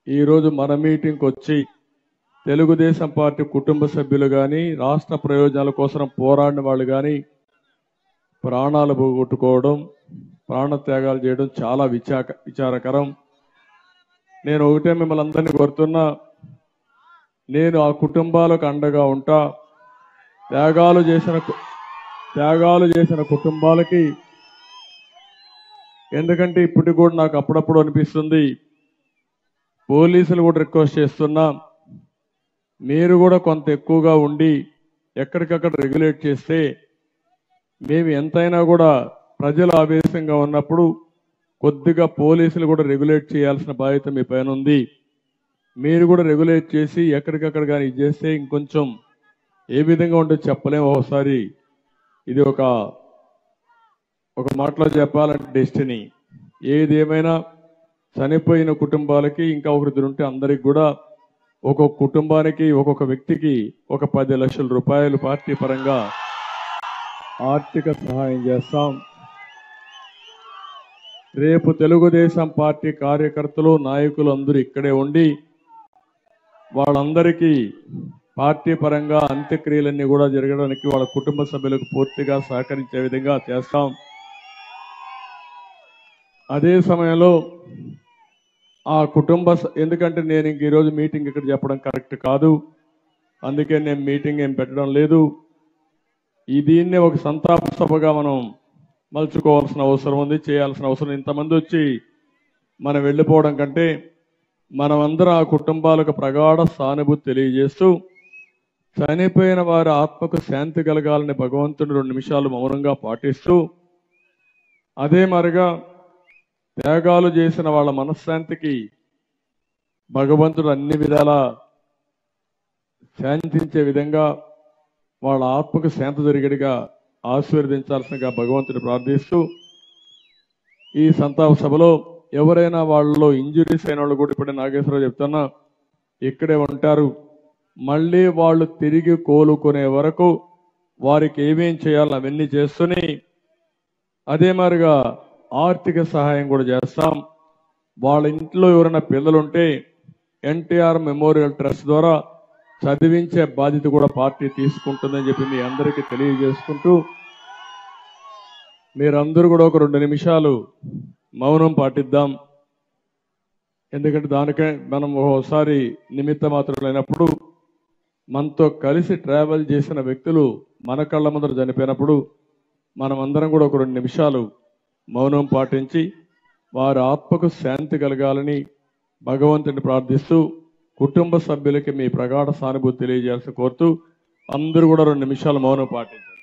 ఈరోజు మన మీటింగ్కి వచ్చి తెలుగుదేశం పార్టీ కుటుంబ సభ్యులు కానీ రాష్ట్ర ప్రయోజనాల కోసం పోరాడిన వాళ్ళు కానీ ప్రాణాలు పోగొట్టుకోవడం ప్రాణత్యాగాలు చేయడం చాలా విచారకరం. నేను ఒకటే మిమ్మల్ని అందరినీ కోరుతున్నా, నేను ఆ కుటుంబాలకు అండగా ఉంటా. త్యాగాలు చేసిన కుటుంబాలకి, ఎందుకంటే ఇప్పటికి కూడా నాకు అప్పుడప్పుడు అనిపిస్తుంది, పోలీసులు కూడా రిక్వెస్ట్ చేస్తున్నా, మీరు కూడా కొంత ఎక్కువగా ఉండి ఎక్కడికక్కడ రెగ్యులేట్ చేస్తే మేము ఎంతైనా కూడా ప్రజలు ఆవేశంగా ఉన్నప్పుడు కొద్దిగా పోలీసులు కూడా రెగ్యులేట్ చేయాల్సిన బాధ్యత మీ పైన ఉంది. మీరు కూడా రెగ్యులేట్ చేసి ఎక్కడికక్కడ కానీ ఇది చేస్తే ఇంకొంచెం ఏ విధంగా ఉంటుందో చెప్పలేము. ఒకసారి ఇది ఒక మాటలో చెప్పాలంటే డెస్టినీ. ఏది ఏమైనా చనిపోయిన కుటుంబాలకి ఇంకా ఒకరిద్దరు ఉంటే అందరికి కూడా ఒక్కొక్క కుటుంబానికి ఒక్కొక్క వ్యక్తికి ఒక 10 లక్షల రూపాయలు పార్టీ పరంగా ఆర్థిక సహాయం చేస్తాం. రేపు తెలుగుదేశం పార్టీ కార్యకర్తలు నాయకులు అందరూ ఇక్కడే ఉండి వాళ్ళందరికీ పార్టీ పరంగా అంత్యక్రియలన్నీ కూడా జరగడానికి వాళ్ళ కుటుంబ సభ్యులకు పూర్తిగా సహకరించే విధంగా చేస్తాం. అదే సమయంలో ఆ ఎందుకంటే నేను ఇంక ఈరోజు మీటింగ్ ఇక్కడ చెప్పడం కరెక్ట్ కాదు, అందుకే నేను మీటింగ్ ఏం పెట్టడం లేదు. దీన్నే ఒక సంతాప సభగా మనం మలుచుకోవాల్సిన అవసరం ఉంది, చేయాల్సిన అవసరం. ఇంతమంది వచ్చి మనం వెళ్ళిపోవడం కంటే మనమందరం ఆ కుటుంబాలకు ప్రగాఢ సానుభూతి తెలియజేస్తూ చనిపోయిన వారి ఆత్మకు శాంతి కలగాలని భగవంతుని 2 నిమిషాలు మౌనంగా పాటిస్తూ, అదే మరిగా త్యాగాలు చేసిన వాళ్ళ మనశ్శాంతికి భగవంతుడు అన్ని విధాలా శాంతించే విధంగా వాళ్ళ ఆత్మకు శాంతి జరిగేట్టుగా ఆశీర్వదించాల్సిందిగా భగవంతుని ప్రార్థిస్తూ, ఈ సంతాప సభలో ఎవరైనా వాళ్ళలో ఇంజురీస్ అయిన వాళ్ళు కూడా ఇప్పుడే నాగేశ్వరరావు చెప్తున్నా ఇక్కడే ఉంటారు. మళ్ళీ వాళ్ళు తిరిగి కోలుకునే వరకు వారికి ఏమేం చేయాలో అవన్నీ చేస్తూనే అదే మాదిరిగా ఆర్థిక సహాయం కూడా చేస్తాం. వాళ్ళ ఇంట్లో ఎవరైనా పిల్లలుంటే ఎన్టీఆర్ మెమోరియల్ ట్రస్ట్ ద్వారా చదివించే బాధ్యత కూడా పార్టీ తీసుకుంటుందని చెప్పి మీ అందరికీ తెలియజేసుకుంటూ, మీరందరూ కూడా ఒక 2 నిమిషాలు మౌనం పాటిద్దాం. ఎందుకంటే దానికే మనం ఒకసారి నిమిత్త మాత్రమైనప్పుడు మనతో కలిసి ట్రావెల్ చేసిన వ్యక్తులు మన కళ్ళ ముందర చనిపోయినప్పుడు మనమందరం కూడా ఒక 2 నిమిషాలు మౌనం పాటించి వారి ఆత్మకు శాంతి కలగాలని భగవంతుని ప్రార్థిస్తూ కుటుంబ సభ్యులకి మీ ప్రగాఢ సానుభూతి తెలియజేయాల్సి కోరుతూ అందరూ కూడా 2 నిమిషాలు మౌనం పాటించారు.